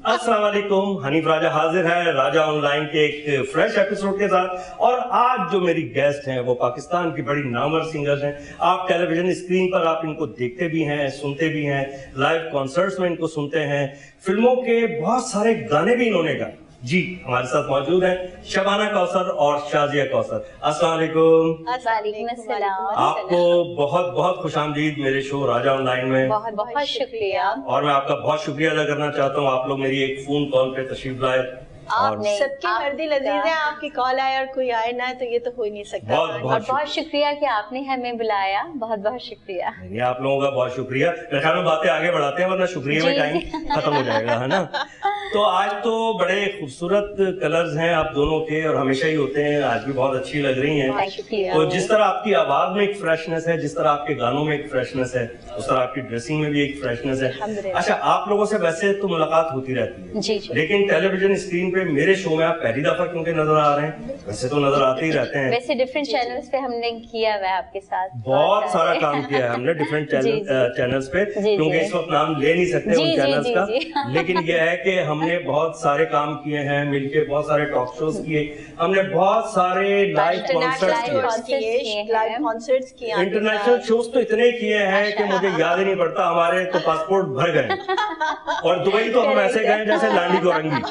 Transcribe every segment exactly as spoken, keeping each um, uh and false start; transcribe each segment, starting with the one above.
अस्सलाम वालेकुम, हनीफ राजा हाजिर है राजा ऑनलाइन के एक फ्रेश एपिसोड के साथ। और आज जो मेरी गेस्ट हैं वो पाकिस्तान की बड़ी नामवर सिंगर्स हैं। आप टेलीविजन स्क्रीन पर आप इनको देखते भी हैं, सुनते भी हैं, लाइव कॉन्सर्ट्स में इनको सुनते हैं, फिल्मों के बहुत सारे गाने भी इन्होंने गाए। जी, हमारे साथ मौजूद हैं शबाना कौसर और शाजिया कौसर। अस्सलाम वालेकुम। वालेकुम अस्सलाम। आपको बहुत बहुत खुशामदीद मेरे शो राजा ऑनलाइन में। बहुत बहुत शुक्रिया। और मैं आपका बहुत शुक्रिया अदा करना चाहता हूँ, आप लोग मेरी एक फोन कॉल पे तशरीफ लाए। और सबके मर्दी लजीज हैं, आपकी कॉल आए और कोई आए ना तो ये तो हो ही नहीं सकता। बहुत और बहुत बहुत शुक्रिया कि आपने हमें बुलाया, बहुत बहुत शुक्रिया। नहीं, आप लोगों का बहुत शुक्रिया। मेरे ख्याल में बातें आगे बढ़ाते हैं वरना शुक्रिया में टाइम खत्म हो जाएगा, है ना। तो आज तो बड़े खूबसूरत कलर्स हैं आप दोनों के, और हमेशा ही होते हैं, आज भी बहुत अच्छी लग रही हैं। तो जिस तरह आपकी आवाज में एक फ्रेशनेस है, जिस तरह आपके गानों में एक फ्रेशनेस है, उस तरह आपकी ड्रेसिंग में भी एक फ्रेशनेस है। अच्छा, आप लोगों से वैसे तो मुलाकात होती रहती है जी जी। लेकिन टेलीविजन स्क्रीन पे मेरे शो में आप पहली दफा क्योंकि नजर आ रहे हैं? वैसे तो नजर आते ही रहते हैं। वैसे डिफरेंट चैनल्स पे हमने किया हुआ है आपके साथ, बहुत सारा काम किया है हमने डिफरेंट चैनल्स पे, क्योंकि इस वक्त नाम ले नहीं सकते उन चैनल्स का। लेकिन यह है कि हमने बहुत सारे काम किए हैं मिलके, बहुत सारे टॉक शोज किए हमने, बहुत सारे लाइव कॉन्सर्ट्स किए, लाइव कॉन्सर्ट्स किए, इंटरनेशनल शोज तो इतने किए हैं कि मुझे याद ही नहीं पड़ता। हमारे तो पासपोर्ट भर गए, और दुबई तो हम ऐसे गए जैसे लांडी गोरंगी।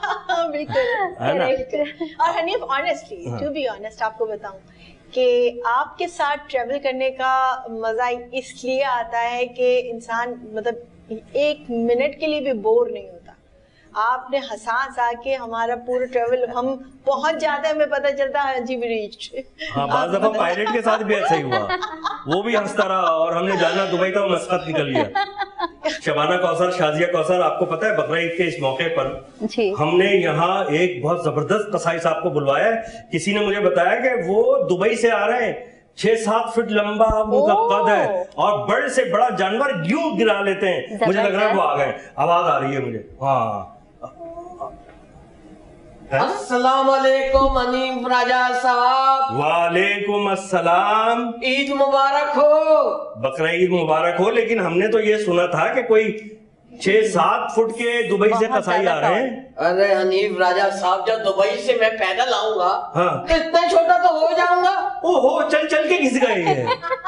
है ना। और Hanif, honestly to be honest आपको बताऊं कि आपके साथ ट्रेवल करने का मजा इसलिए आता है कि इंसान मतलब एक मिनट के लिए भी बोर नहीं होता। आपने हंसा हंसा के हमारा पूरा ट्रेवल, हम पहुंच जाते हैं, हमें पता चलता है जी वी रीच्ड। हाँ, बाज़ दफा पायलट के साथ भी ऐसा ही हुआ, वो भी हंसता रहा और हमने जाना दुबई था, वो मस्कत निकल गया। शबाना कौसर, शाजिया कौसर, आपको पता है बकरा ईद के इस मौके पर जी। हमने यहाँ एक बहुत जबरदस्त कसाई साहब को बुलवाया है। किसी ने मुझे बताया कि वो दुबई से आ रहे हैं, छह सात फीट लंबा उनका कद है और बड़े से बड़ा जानवर यूं गिरा लेते हैं। मुझे लग रहा है वो आ गए, आवाज आ रही है मुझे। हाँ, अस्सलाम वालेकुम हनीफ राजा साहब। वालेकुम अस्सलाम। ईद मुबारक हो। बकरा ईद मुबारक हो। लेकिन हमने तो ये सुना था कि कोई छह सात फुट के दुबई से कसाई आ रहे हैं। अरे हनीफ राजा साहब, जब दुबई से मैं पैदल आऊंगा हाँ। तो इतना छोटा तो हो जाऊंगा। ओहो, चल चल के घिस गए हैं।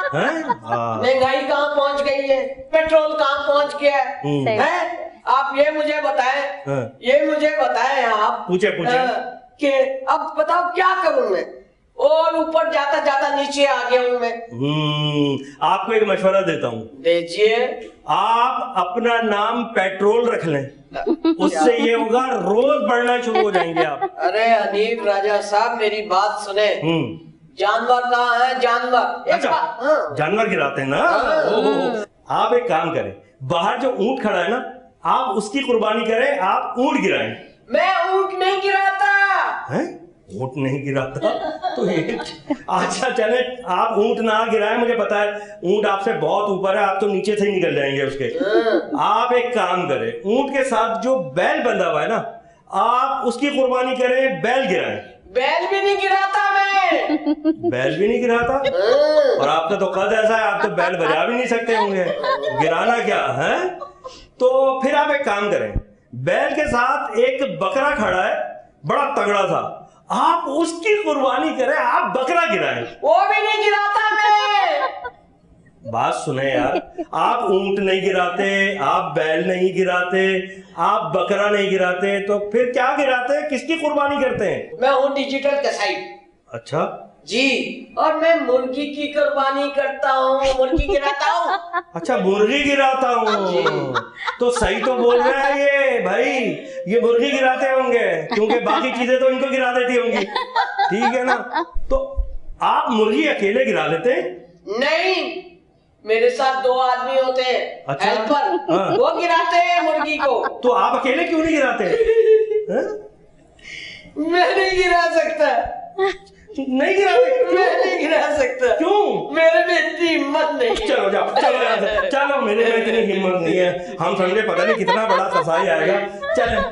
महंगाई कहाँ पहुंच गई है, पेट्रोल कहाँ पहुंच गया है, है? आप ये मुझे बताएं, हाँ। ये मुझे बताएं आप, पूछे पूछे कि अब बताओ क्या करूं मैं, और ऊपर जाता जाता नीचे आ गया हूं मैं। हम्म आपको एक मशवरा देता हूँ, दीजिए। आप अपना नाम पेट्रोल रख लें, उससे ये होगा रोज बढ़ना शुरू हो जाएंगे आप। अरे हनीफ राजा साहब, मेरी बात सुने। जानवर कहाँ है, जानवर? अच्छा, हाँ। जानवर गिराते हैं ना। हाँ। आप एक काम करें, बाहर जो ऊंट खड़ा है ना, आप उसकी कुर्बानी करें, आप ऊंट गिराएं। मैं ऊंट नहीं गिराता। हैं? ऊंट नहीं गिराता तो ये अच्छा चले, आप ऊंट ना गिराएं, मुझे पता है ऊंट आपसे बहुत ऊपर है, आप तो नीचे से ही निकल जाएंगे उसके। आप एक काम करें, ऊंट के साथ जो बैल बंधा हुआ है ना, आप उसकी कुर्बानी करें, बैल गिराएं। बैल भी नहीं गिराता मैं। बैल भी नहीं गिराता? और आपका तो कद ऐसा है, आप तो बैल बजा भी नहीं सकते होंगे, गिराना क्या है? तो फिर आप एक काम करें, बैल के साथ एक बकरा खड़ा है बड़ा तगड़ा सा, आप उसकी कुर्बानी करें, आप बकरा गिराएं। वो भी नहीं गिराता मैं। बात सुने यार, आप ऊंट नहीं गिराते, आप बैल नहीं गिराते, आप बकरा नहीं गिराते, तो फिर क्या गिराते हैं, किसकी कुर्बानी करते हैं? मैं हूँ डिजिटल कसाई। अच्छा जी, और मैं मुर्गी की कुर्बानी करता हूँ, मुर्गी गिराता हूँ। अच्छा, मुर्गी गिराता हूँ, तो सही तो बोल रहे हैं ये भाई, ये मुर्गी गिराते होंगे क्योंकि बाकी चीजें तो इनको गिरा देती होंगी, ठीक है ना। तो आप मुर्गी अकेले गिरा लेते हैं? नहीं, मेरे साथ दो आदमी होते हैं। अच्छा? हेल्पर, हाँ। वो गिराते हैं मुर्गी को। तो आप अकेले क्यों नहीं गिराते? मैं नहीं गिरा सकता। नहीं गिरा सकता? मैं नहीं गिरा सकता। क्यों? मेरे में इतनी हिम्मत नहीं। चलो जाओ, चलो चलो, मेरे में इतनी हिम्मत नहीं है, हम समझे पता नहीं कितना बड़ा कसाई आएगा। चले,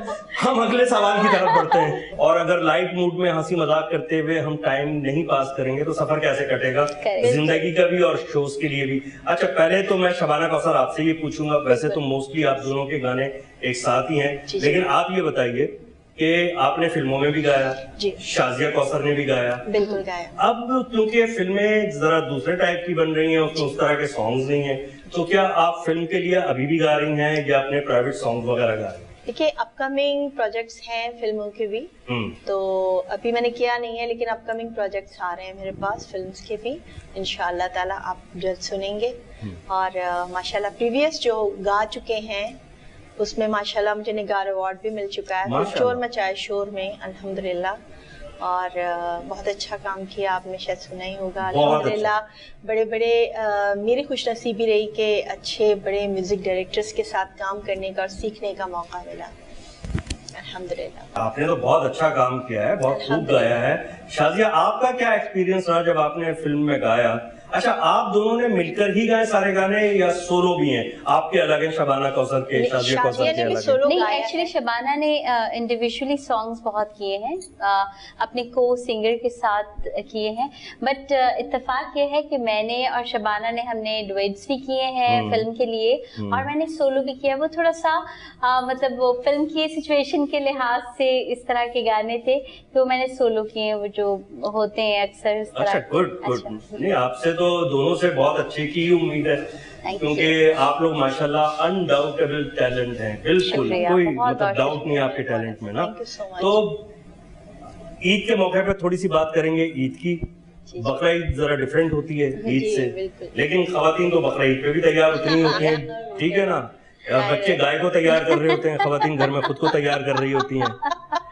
हम अगले सवाल की तरफ बढ़ते हैं। और अगर लाइट मूड में हंसी मजाक करते हुए हम टाइम नहीं पास करेंगे तो सफर कैसे कटेगा, जिंदगी का भी और शोज के लिए भी। अच्छा, पहले तो मैं शबाना कौसर आपसे ये पूछूंगा, वैसे तो मोस्टली आप दोनों के गाने एक साथ ही हैं, लेकिन आप ये बताइए कि आपने फिल्मों में भी गाया, शाजिया कौसर ने भी गाया, बिल्कुल गाया। अब क्योंकि फिल्में जरा दूसरे टाइप की बन रही हैं, उसमें उस तरह के सॉन्ग्स नहीं हैं, तो क्या आप फिल्म के लिए अभी भी गा रही हैं या अपने प्राइवेट सॉन्ग वगैरह गा रही हैं? देखिए, अपकमिंग प्रोजेक्ट्स हैं फिल्मों के भी, तो अभी मैंने किया नहीं है, लेकिन अपकमिंग प्रोजेक्ट्स आ रहे हैं मेरे पास फिल्म्स के भी, इंशाअल्लाह ताला आप जल्द सुनेंगे। और माशाल्लाह प्रीवियस जो गा चुके हैं उसमें माशाल्लाह मुझे निगार अवार्ड भी मिल चुका है, शोर मचाए शोर में, अल्हम्दुलिल्लाह। और बहुत अच्छा काम किया, आपने शायद सुना ही होगा, अल्हम्दुलिल्लाह। बड़े बड़े आ, मेरी खुशनसीबी रही कि अच्छे बड़े म्यूजिक डायरेक्टर्स के साथ काम करने का और सीखने का मौका मिला, अल्हम्दुलिल्लाह। आपने तो बहुत अच्छा काम किया है, बहुत खूब गाया है। शाजिया, आपका क्या एक्सपीरियंस रहा जब आपने फिल्म में गाया? अच्छा, आप दोनों ने मिलकर ही गाए सारे गाने या सोलो भी हैं? आपके अलग हैं, शबाना कौसर के, शाजिया कौसर के अलग हैं? नहीं, एक्चुअली शबाना ने इंडिविजुअली uh, सॉन्ग्स बहुत किए हैं, uh, अपने को सिंगर के साथ किए हैं, बट uh, इत्तेफाक ये है कि मैंने और शबाना ने हमने डुएट्स भी किए हैं फिल्म के लिए, और मैंने सोलो भी किया। वो थोड़ा सा uh, मतलब वो फिल्म की सिचुएशन के लिहाज से इस तरह के गाने थे तो मैंने सोलो किए, वो जो होते हैं अक्सर इस तरह। अच्छा, गुड गुड। नहीं, आपसे तो दोनों से बहुत अच्छे की उम्मीद है, क्योंकि आप लोग माशाल्लाह अनडाउटेबल टैलेंट हैं, बिल्कुल कोई मतलब डाउट नहीं आपके टैलेंट में ना। तो ईद के मौके पे थोड़ी सी बात करेंगे ईद की। बकरा ईद जरा डिफरेंट होती है ईद से, लेकिन खवातीन तो बकरा ईद पे भी तैयार उतनी होती हैं, ठीक है ना? बच्चे गाय को तैयार कर रहे होते हैं, खवातीन घर में खुद को तैयार कर रही होती हैं।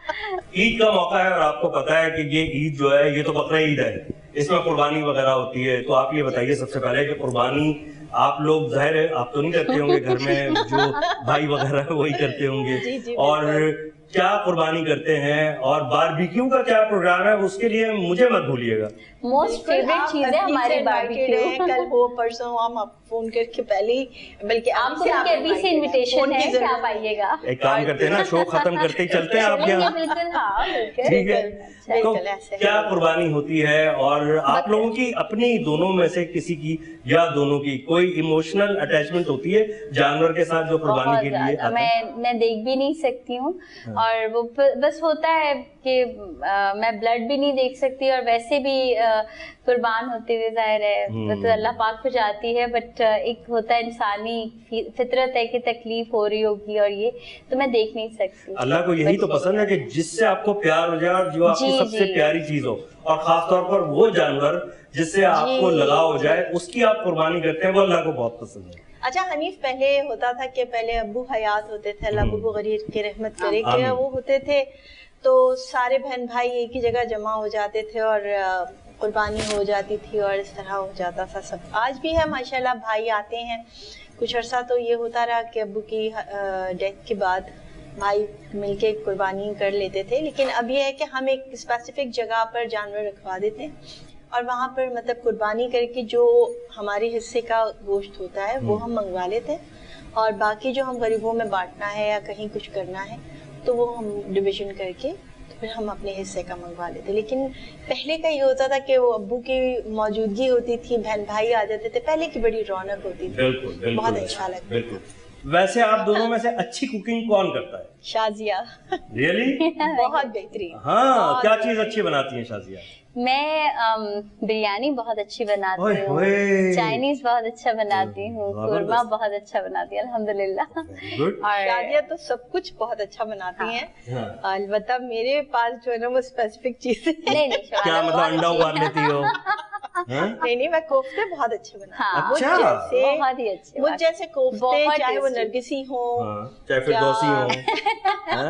ईद का मौका है और आपको पता है कि ये ईद जो है ये तो बकरा ईद है, इसमें कुर्बानी वगैरह होती है। तो आप ये बताइए सबसे पहले कि कुर्बानी आप लोग, जाहिर है आप तो नहीं करते होंगे, घर में जो भाई वगैरह है वही करते होंगे, और क्या कुर्बानी करते हैं और बारबेक्यू का क्या प्रोग्राम है, उसके लिए मुझे मत भूलिएगा। मोस्ट फेवरेट चीज है हमारी बारबेक्यू। कल हो परसों हम आप फोन करके पहले ही, बल्कि आपको अभी से इनविटेशन है कि आप आइएगा। एक काम करते हैं ना, शो खत्म करते ही चलते हैं आप यहाँ, बिल्कुल। हाँ, ठीक है। तो क्या कुर्बानी होती है और आप लोगों की अपनी, दोनों में से किसी की या दोनों की कोई इमोशनल अटैचमेंट होती है जानवर के साथ जो कुर्बानी के लिए आता है? मैं मैं देख भी नहीं सकती हूँ, और वो बस होता है कि आ, मैं ब्लड भी नहीं देख सकती, और वैसे भी कुर्बान होते हुए जाहिर है तो अल्लाह पाक को जाती है, बट एक होता है इंसानी फितरत है कि तकलीफ हो रही होगी, और ये तो मैं देख नहीं सकती। अल्लाह को यही तो पसंद है कि जिससे आपको प्यार हो जाए और जो आपकी सबसे प्यारी चीज हो, और खास तौर पर वो जानवर जिससे आपको लगाव हो जाए, उसकी आप कुर्बानी करते हैं, वो अल्लाह को बहुत पसंद है। अच्छा हनीफ, पहले होता था कि पहले अब्बू हयात होते थे, अल्लाह अब्बू गरीब की रहमत करे, कि वो होते थे तो सारे बहन भाई एक ही जगह जमा हो जाते थे और कुर्बानी हो जाती थी और इस तरह हो जाता था सब। आज भी है माशाल्लाह, भाई आते हैं। कुछ अर्सा तो ये होता रहा कि अब्बू की डेथ के बाद भाई मिलके कुर्बानी कर लेते थे, लेकिन अब ये है कि हम एक स्पेसिफिक जगह पर जानवर रखवा देते हैं और वहाँ पर मतलब कुर्बानी करके जो हमारे हिस्से का गोश्त होता है वो हम मंगवा लेते हैं, और बाकी जो हम गरीबों में बांटना है या कहीं कुछ करना है तो वो हम डिवीजन करके तो फिर हम अपने हिस्से का मंगवा लेते। लेकिन पहले का ये होता था कि वो अब्बू की मौजूदगी होती थी, बहन भाई आ जाते थे, पहले की बड़ी रौनक होती थी। बिल्कुल, बिल्कुल, बहुत अच्छा लगता है। वैसे आप दोनों में से अच्छी कुकिंग कौन करता है? शाजिया। रियली? बहुत बेहतरीन। हाँ, क्या चीज अच्छी बनाती है शाजिया? मैं um, बिरयानी बहुत अच्छी बनाती हूँ, चाइनीज बहुत अच्छा बनाती हूँ, कुरमा बहुत अच्छा बनाती हूँ अल्हम्दुलिल्लाह। और शाजिया तो सब कुछ बहुत अच्छा बनाती हैं। अलबत्ता मेरे पास जो है ना वो स्पेसिफिक चीजें नहीं नहीं क्या मतलब अंडा उबाल लेती हो? नहीं नहीं, मैं कोफ्ते बहुत अच्छे बनाती हूँ। हाँ, अच्छा, बहुत ही अच्छे। मुझ जैसे कोफ्ते, चाहे वो नरगिसी हो चाहे फिरदौसी हो,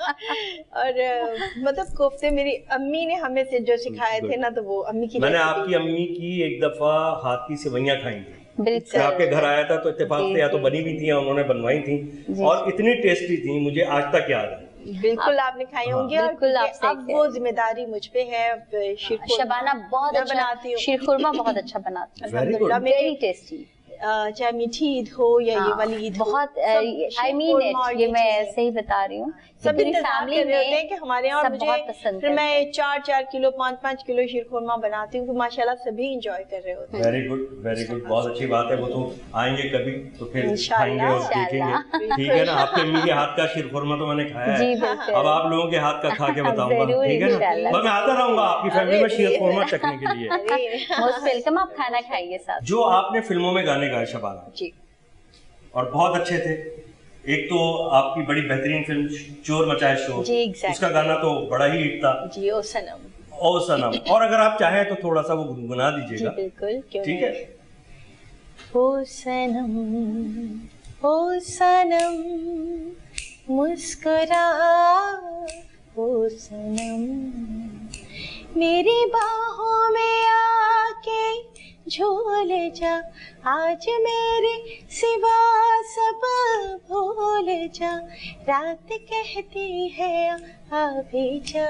और मतलब कोफ्ते मेरी अम्मी ने हमें से जो सिखाए थे ना, तो वो अम्मी की। मैंने आपकी अम्मी की एक दफा हाथ की सेवइयां खाई थी, बिल्कुल आपके घर आया था तो इत्तेफाक से या तो बनी भी थी या उन्होंने बनवाई थी, और इतनी टेस्टी थी, मुझे आज तक याद है। बिल्कुल आपने खाई होंगी। और बिल्कुल अब वो जिम्मेदारी मुझ पे है। शबाना बहुत अच्छा बनाती हूँ, शीर खुरमा बहुत अच्छा बनाती है, अल्हम्दुलिल्लाह। Very tasty. चाहे मीठी ईद हो या ये वाली ईद हो, बहुत आई मीन इट, ये मैं ऐसे ही बता रही हूँ, सभी फैमिली में होते हैं कि हमारे यहाँ, और मुझे फिर मैं चार चार किलो पाँच पाँच किलो शीरखुरमा बनाती हूँ, तो माशाल्लाह सभी इंजॉय कर रहे होते हैं। वेरी गुड वेरी गुड, बहुत अच्छी बात है। वो तो आएंगे कभी तो फिर खाएंगे और देखेंगे, ठीक है ना। आपके अम्मी के हाथ का शीरखुरमा तो मैंने खाया है, अब आप लोगों के हाथ का खा के बताऊंगा, ठीक है ना। मैं आता रहूंगा आपकी फैमिली में शीरखुरमा चखने के लिए। मोस्ट वेलकम, आप खाना खाइए साथ। जो आपने फिल्मों में गाने गाए शबाना जी, और बहुत अच्छे थे, एक तो आपकी बड़ी बेहतरीन फिल्म चोर मचाए शोर, जी exactly. उसका गाना तो बड़ा ही हिट था जी, ओ सनम ओ सनम। और अगर आप चाहें तो थोड़ा सा वो गुनगुना दीजिएगा। जी बिल्कुल, क्यों ठीक है। ओ सनम ओ सनम मुस्कुरा, ओ सनम मेरी बाहों में आके झूल जा, आज मेरे सिवा सब भूल जा, रात कहती है अभी जा,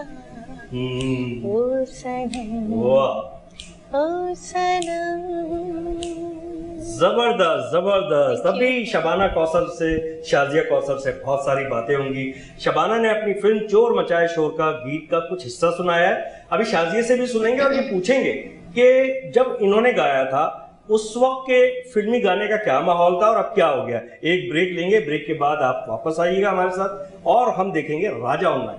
ओ सनम ओ सनम। जबरदस्त जबरदस्त। अभी शबाना कौसर से, शाजिया कौसर से बहुत सारी बातें होंगी। शबाना ने अपनी फिल्म चोर मचाए शोर का गीत का कुछ हिस्सा सुनाया है, अभी शाजिया से भी सुनेंगे और ये पूछेंगे कि जब इन्होंने गाया था उस वक्त के फिल्मी गाने का क्या माहौल था और अब क्या हो गया। एक ब्रेक लेंगे, ब्रेक के बाद आप वापस आइएगा हमारे साथ और हम देखेंगे Raja online.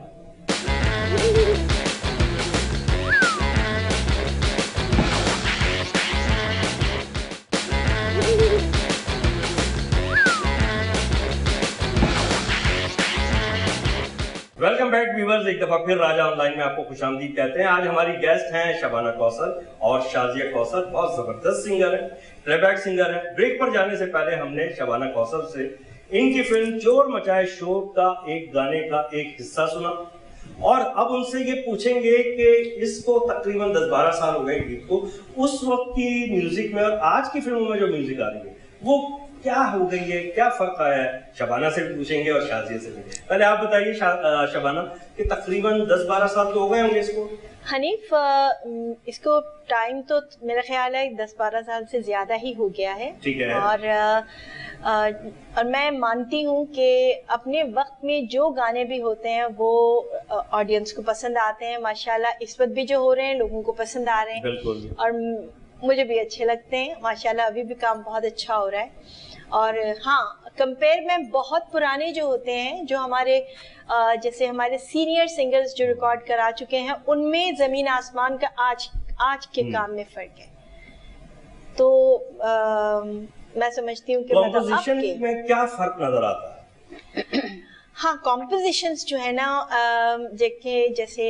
Welcome back viewers, एक दफा फिर राजा ऑनलाइन में आपको खुशामदीद कहते हैं। आज हमारी गेस्ट हैं शबाना कौसर और शाजिया कौसर, बहुत जबरदस्त सिंगर है, प्लेबैक सिंगर है। ब्रेक पर जाने से पहले हमने शबाना कौसर से इनकी फिल्म चोर मचाए शोर का एक गाने का एक हिस्सा सुना और अब उनसे ये पूछेंगे कि इसको तकरीबन दस बारह साल हो गए गीत को, उस वक्त की म्यूजिक में और आज की फिल्मों में जो म्यूजिक आ रही है वो क्या हो गई है, क्या फर्क आया है। शबाना से भी पूछेंगे और शाजिया से भी। पहले आप बताइए शबाना कि तकरीबन दस बारह साल तो हो गए होंगे इसको। हनीफ, इसको टाइम तो मेरा ख्याल है दस बारह साल से ज्यादा ही हो गया है, ठीक है। और आ, और मैं मानती हूँ कि अपने वक्त में जो गाने भी होते हैं वो ऑडियंस को पसंद आते हैं। माशाल्लाह इस वक्त भी जो हो रहे हैं लोगों को पसंद आ रहे हैं, बिल्कुल, और मुझे भी अच्छे लगते हैं। माशाल्लाह अभी भी काम बहुत अच्छा हो रहा है। और हाँ, कंपेयर में बहुत पुराने जो होते हैं, जो हमारे जैसे हमारे सीनियर सिंगर्स जो रिकॉर्ड करा चुके हैं, उनमें जमीन आसमान का आज आज के काम में फर्क है। तो आ, मैं समझती हूँ कि कॉम्पोजिशन में क्या फर्क नजर आता है? हाँ, कॉम्पोजिशंस जो है ना, देखे जैसे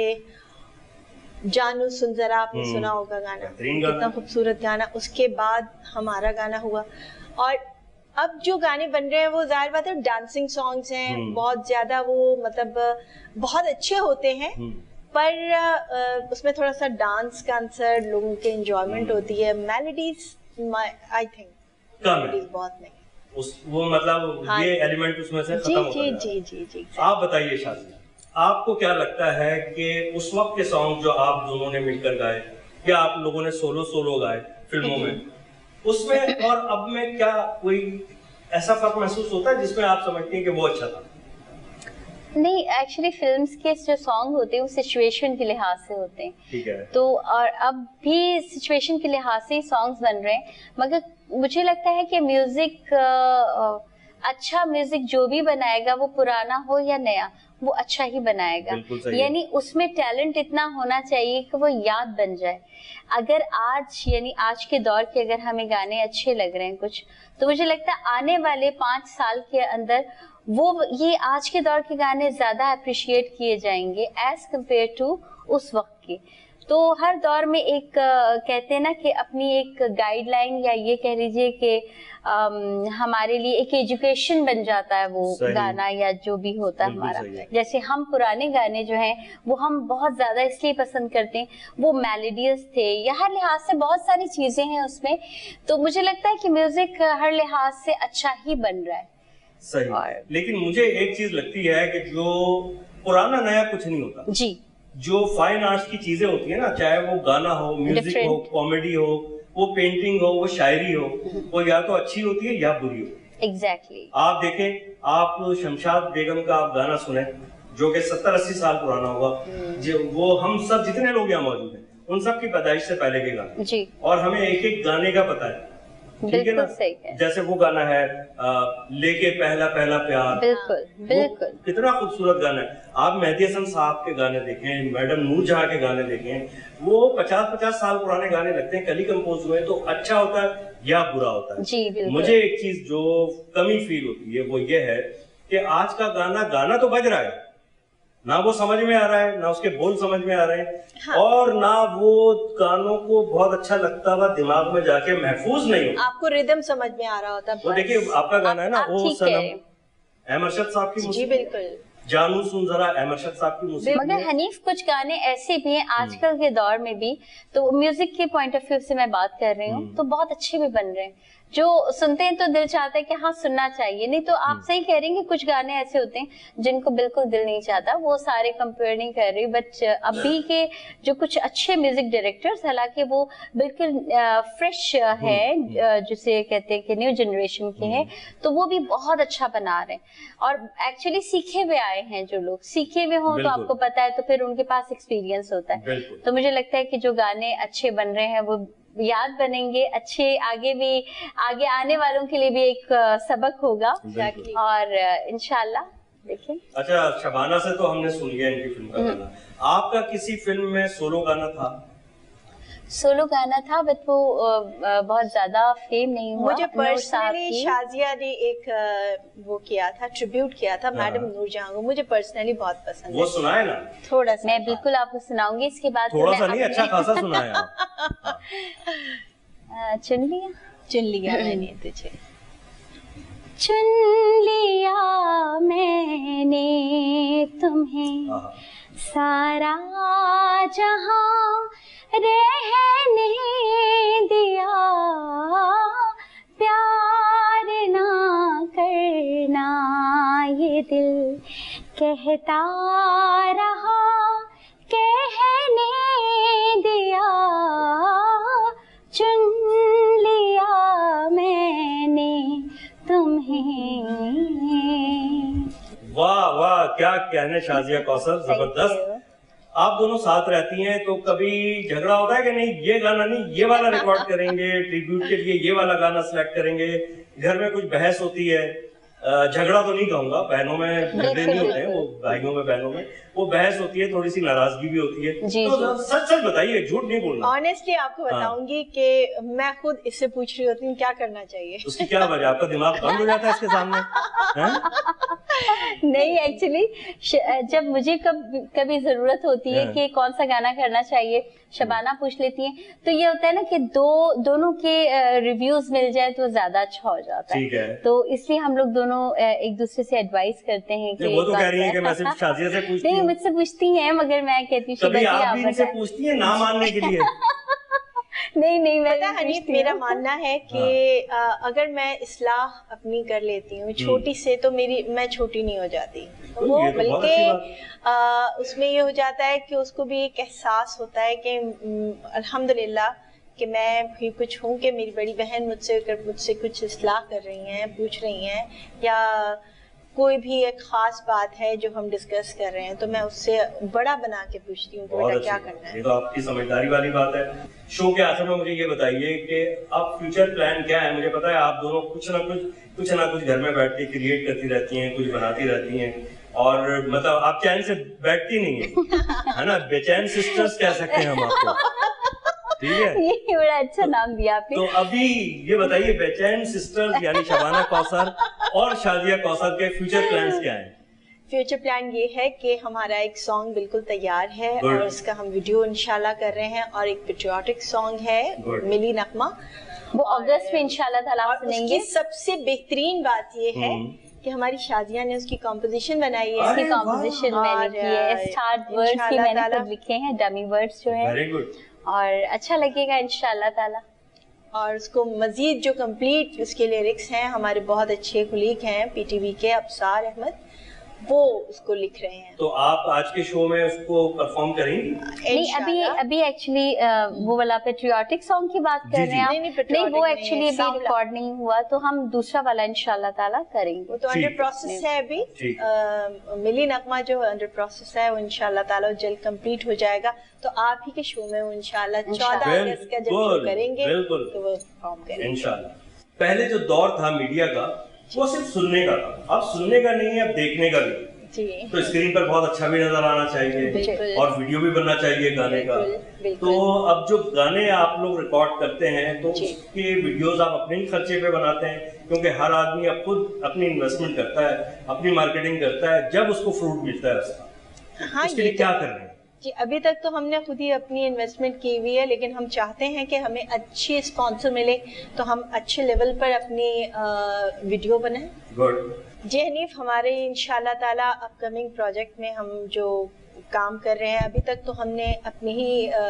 जानू सुन जरा, आपने सुना होगा गाना, कितना खूबसूरत गाना। उसके बाद हमारा गाना हुआ और अब जो गाने बन रहे हैं वो जाहिर बात है डांसिंग सॉन्ग्स हैं, बहुत ज्यादा वो मतलब बहुत अच्छे होते हैं, पर उसमें थोड़ा सा डांस का अंसर, लोगों के एंजॉयमेंट होती है। मेलोडीज आई थिंक मेलोडीज बहुत नहीं उस वो मतलब हाँ, ये एलिमेंट उसमें से खत्म होता है। जी जी जी जी। आप बताइए शाजिया, आपको क्या लगता है कि उस वक्त के सॉन्ग जो आप दोनों ने मिलकर गाए या आप लोगों ने सोलो सोलो गाए फिल्मों में, उसमें और अब में क्या कोई ऐसा फर्क महसूस होता है जिसमें आप समझती हैं कि वो अच्छा था? नहीं, एक्चुअली फिल्म्स के जो सॉन्ग होते हैं वो सिचुएशन के लिहाज से होते हैं, ठीक है। तो और अब भी सिचुएशन के लिहाज से ही सॉन्ग्स बन रहे हैं, मगर मुझे लगता है कि म्यूजिक, अच्छा म्यूजिक जो भी बनाएगा वो पुराना हो या नया, वो अच्छा ही बनाएगा। यानी उसमें टैलेंट इतना होना चाहिए कि वो याद बन जाए। अगर आज यानी आज के दौर के अगर हमें गाने अच्छे लग रहे हैं कुछ, तो मुझे लगता है आने वाले पाँच साल के अंदर वो ये आज के दौर के गाने ज्यादा अप्रिशिएट किए जाएंगे एज कम्पेयर टू उस वक्त के। तो हर दौर में एक कहते हैं ना कि अपनी एक गाइडलाइन या ये कह लीजिए कि हमारे लिए एक एजुकेशन बन जाता है वो गाना या जो भी होता है हमारा। जैसे हम पुराने गाने जो हैं वो हम बहुत ज्यादा इसलिए पसंद करते हैं, वो मेलोडियस थे या हर लिहाज से बहुत सारी चीजें हैं उसमें। तो मुझे लगता है कि म्यूजिक हर लिहाज से अच्छा ही बन रहा है। सही। और... लेकिन मुझे एक चीज लगती है कि जो पुराना नया कुछ नहीं होता जी, जो फाइन आर्ट्स की चीजें होती है ना, चाहे वो गाना हो, म्यूजिक हो, कॉमेडी हो, वो पेंटिंग हो, वो शायरी हो, वो या तो अच्छी होती है या बुरी हो। Exactly exactly. आप देखें, आप शमशाद बेगम का आप गाना सुने जो कि सत्तर अस्सी साल पुराना होगा, जो वो हम सब जितने लोग यहाँ मौजूद हैं उन सब की पैदाइश से पहले के गाने जी, और हमें एक एक गाने का पता है, ठीक है ना? सही है। जैसे वो गाना है आ, लेके पहला पहला प्यार, बिल्कुल बिल्कुल, कितना खूबसूरत गाना है। आप मेहदी हसन साहब के गाने देखें, मैडम नूर जहां के गाने देखें, वो पचास पचास साल पुराने गाने लगते हैं, कली कंपोज हुए, तो अच्छा होता है या बुरा होता है। जी, मुझे एक चीज जो कमी फील होती है वो ये है कि आज का गाना गाना तो बज रहा है, ना वो समझ में आ रहा है, ना उसके बोल समझ में आ रहे हैं, हाँ। और ना वो गानों को बहुत अच्छा लगता हुआ दिमाग में जाके महफूज नहीं होता, आपको रिदम समझ में आ रहा होता। वो देखिए आपका गाना है ना, ओ सनम, अहमद अरशद साहब की जी बिल्कुल, जानू सुन जरा, अहमद अरशद साहब की मूसिक़। मगर हनीफ कुछ गाने ऐसे भी हैं आजकल के दौर में भी, तो म्यूजिक के पॉइंट ऑफ व्यू से मैं बात कर रही हूँ, तो बहुत अच्छे भी बन रहे हैं, जो सुनते हैं तो दिल चाहता है कि हाँ सुनना चाहिए। नहीं तो आप सही कह रहे हैं कि कुछ गाने ऐसे होते हैं जिनको बिल्कुल दिल नहीं चाहता, वो सारे कंपेयर नहीं कर रही, बट अभी के जो कुछ अच्छे म्यूजिक डायरेक्टर्स, हालांकि वो बिल्कुल फ्रेश है, जिसे कहते हैं कि न्यू जनरेशन के हैं, तो वो भी बहुत अच्छा बना रहे हैं, और एक्चुअली सीखे हुए आए हैं। जो लोग सीखे हुए हों तो आपको पता है, तो फिर उनके पास एक्सपीरियंस होता है, तो मुझे लगता है कि जो गाने अच्छे बन रहे हैं वो याद बनेंगे, अच्छे आगे भी, आगे आने वालों के लिए भी एक सबक होगा, और इंशाल्लाह देखें। अच्छा, शबाना से तो हमने सुन लिया इनकी फिल्म का गाना, आपका किसी फिल्म में सोलो गाना था? सोलो गाना था, बट वो बहुत ज्यादा फेम नहीं हुआ। मुझे पर्सनली शाजिया ने एक वो किया था, ट्रिब्यूट किया था मैडम नूर जहां को, मुझे पर्सनली बहुत पसंद है। वो सुनाए ना थोड़ा सा? मैं बिल्कुल आपको सुनाऊंगी इसके बाद। थोड़ा सा नहीं, अच्छा खासा सुनाए आप। चुन लिया चुन लिया मैंने तुझे, चुन लिया मैंने तुम्हें, सारा जहां रहने दिया, प्यार ना करना ये दिल कहता रहा, कहने दिया, चुन लिया मैंने तुम्हें। वाह वाह, क्या कहने शाजिया कौसर, जबरदस्त। आप दोनों साथ रहती हैं तो कभी झगड़ा होता है कि नहीं ये गाना नहीं, ये वाला रिकॉर्ड करेंगे, ट्रिब्यूट के लिए ये वाला गाना सिलेक्ट करेंगे, घर में कुछ बहस होती है? झगड़ा तो नहीं कहूंगा, बहनों में झगड़े नहीं होते हैं, वो भाइयों में बहनों में वो बहस होती है, थोड़ी सी नाराजगी भी होती है, जी, तो सच सच बताइए, झूठ नहीं बोलना। ऑनेस्टली आपको बताऊंगी कि मैं खुद इससे पूछ रही होती हूँ क्या करना चाहिए। उसकी क्या वजह, आपका दिमाग बंद हो जाता है इसके सामने? नहीं, एक्चुअली जब मुझे कब कभी जरूरत होती है कि कौन सा गाना करना चाहिए, शबाना पूछ लेती है, तो ये होता है ना कि दो दोनों के रिव्यूज मिल जाए तो ज्यादा अच्छा हो जाता है, है। तो इसलिए हम लोग दोनों एक दूसरे से एडवाइस करते हैं कि वो तो कह रही है कि मैं सिर्फ शाजिया से पूछती नहीं, मुझसे पूछती हैं, मगर मैं कहती हूँ कभी आप भी इनसे पूछती हैं ना मानने के लिए? नहीं नहीं, पता हनीफ, मेरा मानना है कि हाँ। अगर मैं इस्लाह अपनी कर लेती हूँ छोटी से, तो मेरी मैं छोटी नहीं हो जाती, तो वो बल्कि उसमें ये हो जाता है कि उसको भी एक एहसास होता है कि अल्हम्दुलिल्लाह कि मैं भी कुछ हूँ, कि मेरी बड़ी बहन मुझसे मुझसे कुछ इस्लाह कर रही हैं, पूछ रही हैं, या कोई भी एक खास बात है जो हम डिस्कस कर रहे हैं, तो मैं उससे बड़ा बना के पूछती हूँ कि बेटा क्या करना है। ये तो आपकी समझदारी वाली बात है। शो के आखिर में मुझे ये बताइए कि अब फ्यूचर प्लान क्या है? मुझे पता है आप दोनों कुछ ना कुछ कुछ ना कुछ घर में बैठ के क्रिएट करती रहती हैं, कुछ बनाती रहती हैं, और मतलब आप चैन से बैठती नहीं है, है ना? बेचैन सिस्टर्स कह सकते हैं हम आपको, ठीक है? ये बड़ा अच्छा नाम दिया आपने। तो अभी ये बताइए, बेचैन सिस्टर्स यानी शबाना कौसर और शाजिया कौसर के फ्यूचर प्लान्स क्या हैं? फ्यूचर प्लान ये है कि हमारा एक सॉन्ग बिल्कुल तैयार है और उसका हम वीडियो इंशाल्लाह कर रहे हैं, और एक पेट्रियोटिक सॉन्ग है मिली नगमा, वो अगस्त में इंशाल्लाह ताला सुनेंगे। सबसे बेहतरीन बात ये है कि हमारी शाजिया ने उसकी कॉम्पोजिशन बनाई है, इसकी कॉम्पोजिशन मैंने की है, स्टार्ट वर्ड्स भी मैंने खुद लिखे हैं, डमी वर्ड्स जो है, वेरी गुड, और अच्छा लगेगा इंशाल्लाह ताला। और उसको मजीद जो कंप्लीट उसके लिरिक्स हैं, हमारे बहुत अच्छे कुलीग हैं पीटीवी के अब्सार अहमद, वो उसको लिख रहे हैं। तो आप आज के शो में उसको परफॉर्म करेंगी? नहीं, अभी अभी एक्चुअली वो वाला पेट्रियाटिक सॉन्ग की बात कर रहे हैं आप? नहीं, नहीं, नहीं, वो एक्चुअली अभी रिकॉर्ड नहीं हुआ, तो हम दूसरा वाला इंशाल्लाह ताला करेंगे। वो तो अंडर प्रोसेस है अभी। मिली नगमा जो अंडर प्रोसेस है वो इंशाल्लाह ताला जल्द कंप्लीट हो जाएगा, तो आप ही के शो में वो इंशाल्लाह चौदह अगस्त का जब शो करेंगे तो वो परफॉर्म करेंगे इंशाल्लाह। पहले जो दौर था मीडिया का वो सिर्फ सुनने का था, अब सुनने का नहीं है, अब देखने का भी। जी। तो स्क्रीन पर बहुत अच्छा भी नजर आना चाहिए और वीडियो भी बनना चाहिए गाने का। तो अब जो गाने आप लोग रिकॉर्ड करते हैं तो उसके वीडियोस आप अपने ही खर्चे पे बनाते हैं, क्योंकि हर आदमी अब खुद अपनी इन्वेस्टमेंट करता है, अपनी मार्केटिंग करता है, जब उसको फ्रूट मिलता है उसका। हाँ, उसके लिए क्या कर रहे हैं? जी, अभी तक तो हमने खुद ही अपनी इन्वेस्टमेंट की हुई है, लेकिन हम चाहते हैं कि हमें अच्छी स्पॉन्सर मिले तो हम अच्छे लेवल पर अपनी आ, वीडियो बनाएं। गुड जी हनीफ, हमारे इंशाल्लाह ताला अपकमिंग प्रोजेक्ट में हम जो काम कर रहे हैं, अभी तक तो हमने अपनी ही आ,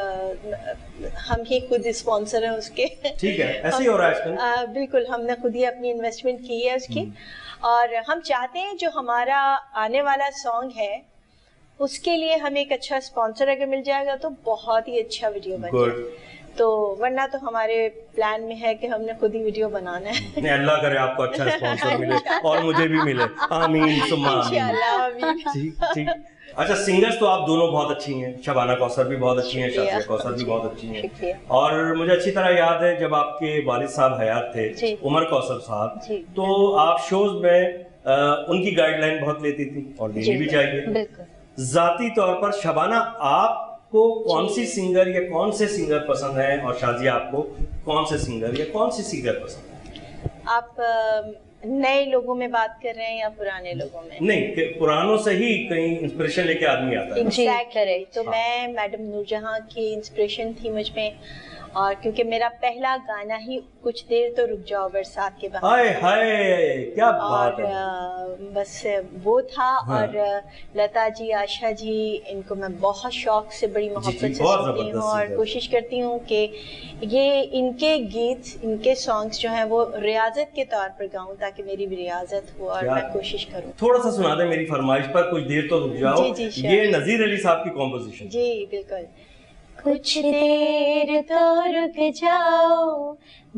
हम ही खुद स्पॉन्सर हैं उसके। ठीक है, ऐसे ही हो रहा है आजकल। बिल्कुल, हमने खुद ही अपनी इन्वेस्टमेंट की है उसकी, और हम चाहते हैं जो हमारा आने वाला सॉन्ग है उसके लिए हमें एक अच्छा स्पॉन्सर अगर मिल जाएगा तो बहुत ही अच्छा वीडियो बन जाएगा। तो वरना तो हमारे प्लान में है कि हमने खुद ही वीडियो बनाना है। नहीं, अल्लाह करे आपको अच्छा स्पॉन्सर मिले और मुझे भी मिले, आमीन सुम्मा आमीन। ठीक ठीक। अच्छा, सिंगर्स तो आप दोनों बहुत अच्छी हैं, शबाना कौसर भी बहुत अच्छी हैं, शाजिया कौसर भी बहुत अच्छी हैं, और मुझे अच्छी तरह याद है जब आपके वालिद साहब हयात थे, उमर कौसर साहब, तो आप शोज में आ, उनकी गाइडलाइन बहुत लेती थी और लेनी भी चाहिए। जाती तौर पर शबाना आपको कौन सी सिंगर या कौन से सिंगर पसंद है, और शाजिया आपको कौन से सिंगर या कौन सी सिंगर पसंद है? आप नए लोगों में बात कर रहे हैं या पुराने लोगों में? नहीं, पुरानों से ही कहीं इंस्पिरेशन लेके आदमी आता है। exactly. तो हाँ। मैं मैडम नूरजहां की इंस्पिरेशन थी मुझ में, और क्योंकि मेरा पहला गाना ही कुछ देर तो रुक जाओ बरसात के बाद, हाय हाय क्या बात है, और बस वो था। हाँ। और लता जी, आशा जी, इनको मैं बहुत शौक से, बड़ी मोहब्बत से सुनती हूँ और कोशिश करती हूँ कि ये इनके गीत, इनके सॉन्ग्स जो हैं वो रियाजत के तौर पर गाऊं, ताकि मेरी भी रियाजत हो, और मैं कोशिश करूँ। थोड़ा सा सुना दे मेरी फरमाइश पर, कुछ देर तो रुक जाओ। जी, जी, ये नजीर अली साहब की कॉम्पोजिशन। जी बिल्कुल। कुछ देर तो रुक जाओ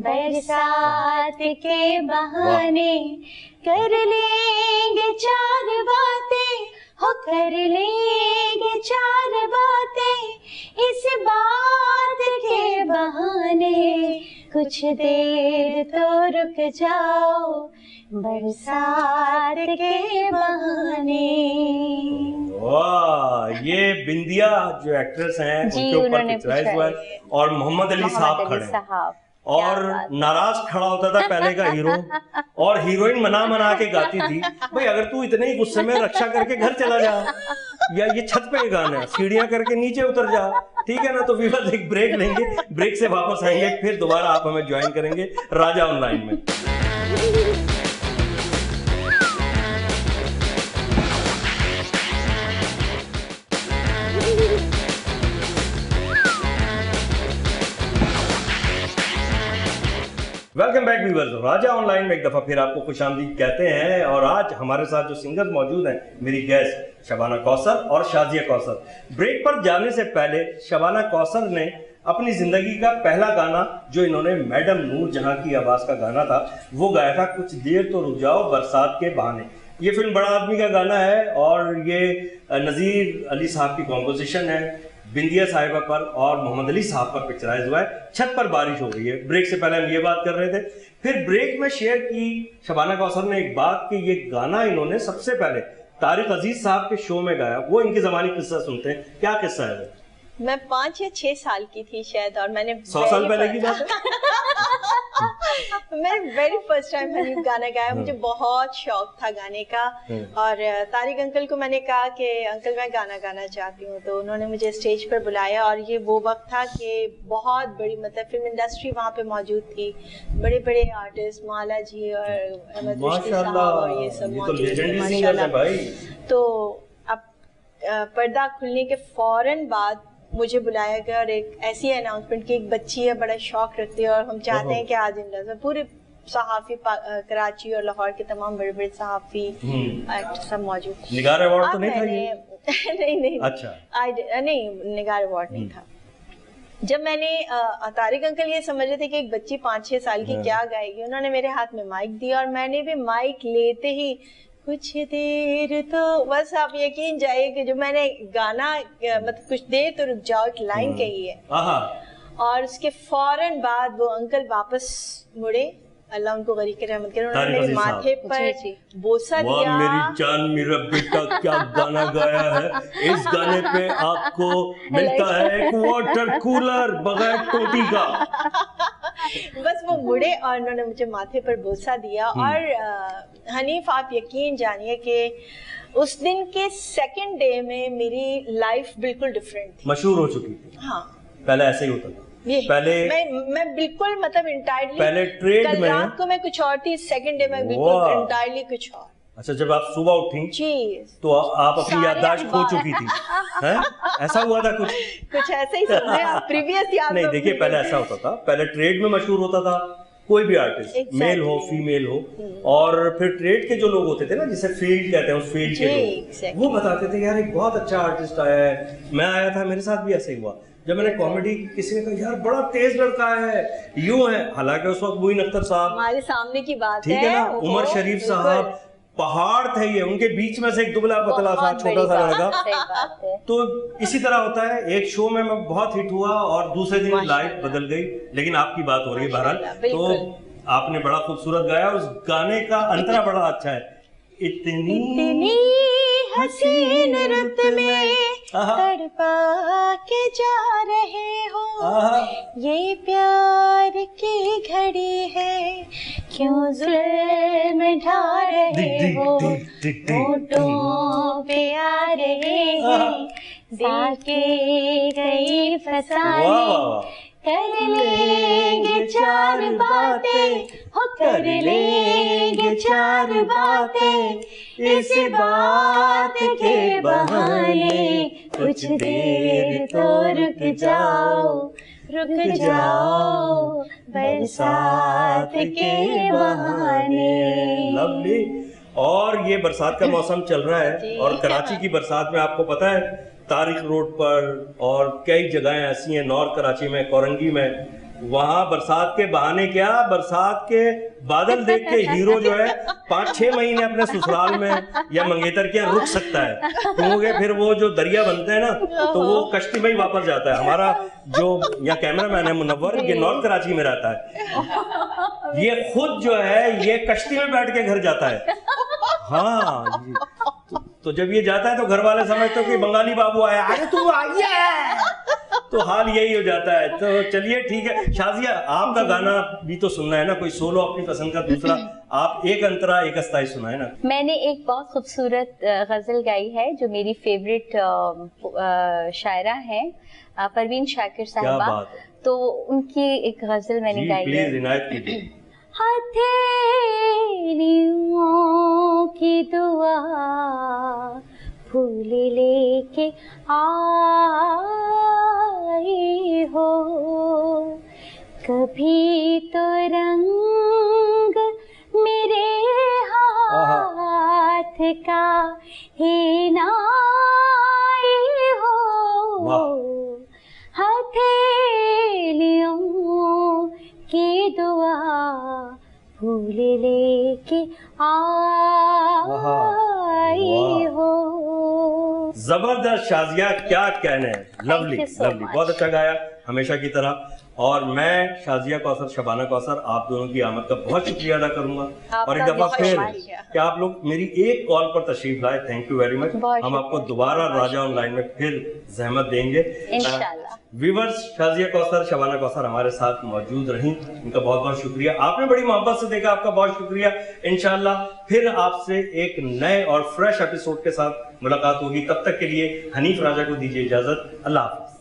बरसात के बहाने, कर लेंगे चार बातें, हो कर लेंगे चार बातें इस बात के बहाने, कुछ देर तो रुक जाओ बरसात के बहाने। वाह, ये बिंदिया जो एक्ट्रेस हैं उनके ऊपर पिक्चराइज हुआ है, और मोहम्मद अली साहब खड़े हैं, और नाराज खड़ा होता था पहले का हीरो, और हीरोइन मना मना के गाती थी, भाई अगर तू इतने ही गुस्से में रक्षा करके घर चला जा, या ये छत पे गाना है, सीढ़ियां करके नीचे उतर जा, ठीक है ना। तो व्यूअर्स एक ब्रेक लेंगे, ब्रेक से वापस आएंगे, फिर दोबारा आप हमें ज्वाइन करेंगे राजा ऑनलाइन में। Welcome back viewers, Raja online में एक दफा फिर आपको खुशामदीद कहते हैं, और आज हमारे साथ जो सिंगर्स मौजूद हैं, मेरी गेस्ट शबाना कौसर और शाजिया कौसर। ब्रेक पर जाने से पहले शबाना कौसर ने अपनी जिंदगी का पहला गाना, जो इन्होंने मैडम नूरजहां की आवाज का गाना था, वो गाया था, कुछ देर तो रुक जाओ बरसात के बहाने। ये फिल्म बड़ा आदमी का गाना है, और ये नजीर अली साहब की कॉम्पोजिशन है, बिंदिया साहिबा पर और मोहम्मद अली साहब पर पिक्चराइज हुआ है। छत पर बारिश हो रही है। ब्रेक से पहले हम ये बात कर रहे थे, फिर ब्रेक में शेयर की शबाना कौसर ने एक बात कि ये गाना इन्होंने सबसे पहले तारिक अजीज साहब के शो में गाया। वो इनकी ज़बानी किस्सा सुनते हैं, क्या किस्सा है? मैं पाँच या छह साल की थी शायद, और मैंने सौ साल पहले की बात है। मैं वेरी फर्स्ट टाइम हनीफ गाना गाया, मुझे बहुत शौक था गाने का, और तारिक अंकल को मैंने कहा कि अंकल मैं गाना गाना चाहती हूँ, तो उन्होंने मुझे स्टेज पर बुलाया, और ये वो वक्त था कि बहुत बड़ी मतलब फिल्म इंडस्ट्री वहाँ पे मौजूद थी, बड़े बड़े आर्टिस्ट माला जी और अहमद रुश्दी साहब और ये सब मौजूद थे माशाल्लाह। तो अब पर्दा खुलने के फौरन बाद मुझे बुलाया गया, और एक ऐसी अनाउंसमेंट की एक बच्ची है, बड़ा शौक रखती है, और हम चाहते हैं कि आज इंडस्ट्री पूरे सहाफी कराची और लाहौर के तमाम बड़े बड़े सहाफी एक्टर सब मौजूद। निगार अवार्ड तो नहीं था ये? नहीं नहीं अच्छा नहीं, निगार अवार्ड नहीं था। जब मैंने तारिक अंकल ये समझ रहे थे कि एक बच्ची पाँच छह साल की क्या गाएगी, उन्होंने मेरे हाथ में माइक दिया और मैंने भी माइक लेते ही कुछ देर तो बस आप यकीन जाइए कि जो मैंने गाना मतलब कुछ देर तो रुक जाओ एक लाइन कही है और उसके फौरन बाद वो अंकल वापस मुड़े, अल्लाह उनको गरीब के रहमत करे, उन्होंने मेरे माथे पर बोसा दिया। मेरी जान मेरा बेटा क्या गाना गाया है, इस गाने पे आपको मिलता है एक वाटर कूलर बगैर टोटी का। बस वो मुड़े और उन्होंने मुझे माथे पर बोसा दिया। और हनीफ आप यकीन जानिए कि उस दिन के सेकंड डे में मेरी लाइफ बिल्कुल डिफरेंट थी। मशहूर हो चुकी थी। हाँ, पहले ऐसे ही होता था। पहले मैं मैं बिल्कुल मतलब इंटायरली पहले ट्रेड कल में रात को मैं कुछ और थी, सेकंड डे में बिल्कुल इंटायरली कुछ और। अच्छा, जब आप सुबह उठी जी तो आप अपनी याददाश्त खो चुकी थी, हैं? ऐसा हुआ था कुछ कुछ ऐसे ही समझे आप प्रीवियस याद। नहीं देखिए, पहले ऐसा होता था, पहले ट्रेड में मशहूर होता था कोई भी आर्टिस्ट, exactly. मेल हो फीमेल हो, और फिर ट्रेड के जो लोग होते थे ना, जिसे फील्ड कहते हैं, उस फील्ड के लोग exactly. वो बताते थे यार एक बहुत अच्छा आर्टिस्ट आया है। मैं आया था, मेरे साथ भी ऐसे ही हुआ। जब मैंने कॉमेडी, किसी ने कहा यार बड़ा तेज लड़का है, यूं है, हालांकि उस वक्त मुइन अख्तर साहब हमारे सामने की बात ठीक है ना, उमर शरीफ साहब, पहाड़ थे ये, उनके बीच में से एक दुबला पतला सा छोटा सा लड़का। तो इसी तरह होता है, एक शो में मैं बहुत हिट हुआ और दूसरे दिन लाइफ बदल गई। लेकिन आपकी बात हो रही है बहरहाल, तो आपने बड़ा खूबसूरत गाया, उस गाने का अंतरा बड़ा अच्छा है। इतनी, इतनी हसीन रुत में तड़पा के जा रहे हो, ये प्यार की घड़ी है, क्यों जुल्म ढा रहे हो, होठों पे आ रहे हैं, दिल के गई फसाने, कर लेंगे चार बातें, हो कर लेंगे चार बातें, इस बात के बहाने, कुछ देर तो रुक जाओ, रुक जाओ बरसात के बहाने। लवली। और ये बरसात का मौसम चल रहा है और कराची की बरसात में आपको पता है, तारिक रोड पर और कई जगहें ऐसी हैं, नॉर्थ कराची में, कोरंगी में, वहां बरसात के बहाने क्या, बरसात के बादल देख के हीरो जो है पाँच छह महीने अपने ससुराल में या मंगेतर के रुक सकता है, क्योंकि फिर वो जो दरिया बनते हैं ना, तो वो कश्ती में ही वापस जाता है। हमारा जो यहाँ कैमरामैन है मुनव्वर, ये नॉर्थ कराची में रहता है, ये खुद जो है ये कश्ती में बैठ के घर जाता है। हाँ, तो, तो जब ये जाता है तो घर वाले समझते हो कि बंगाली बाबू आया, अरे तू आइए, तो हाल यही हो जाता है। तो चलिए ठीक है, शाजिया आपका गाना भी तो सुनना है ना, कोई सोलो अपनी पसंद का, दूसरा आप एक अंतरा एक अस्ताई सुनाए ना। मैंने एक बहुत खूबसूरत गजल गाई है जो मेरी फेवरेट शायरा है, परवीन शाकिर साहिबा, तो उनकी एक गजल मैंने गाई है। प्लीज इनायत कीजिए। हथेलियों की दुआ फूल लेके आई हो, कभी तो रंग मेरे हाथ का ही ना आई हो, हथेलियों की दुआ फूल लेके आई हो। जबरदस्त शाजिया, क्या कहने, लवली लवली, बहुत अच्छा गाया हमेशा की तरह। और मैं शाजिया कौसर, शबाना कौसर, आप दोनों की आमद का बहुत शुक्रिया अदा करूंगा। और एक दफा फिर कि आप लोग मेरी एक कॉल पर तशरीफ लाए, थैंक यू वेरी मच। हम आपको दोबारा राजा ऑनलाइन में फिर जहमत देंगे इंशाल्लाह। व्यूअर्स, शाजिया कौसर, शबाना कौसर हमारे साथ मौजूद रही, इनका बहुत बहुत शुक्रिया। आपने बड़ी मोहब्बत से देखा, आपका बहुत शुक्रिया। इंशाल्लाह फिर आपसे एक नए और फ्रेश एपिसोड के साथ मुलाकात होगी। तब तक के लिए हनीफ राजा को दीजिए इजाजत। अल्लाह हाफिज।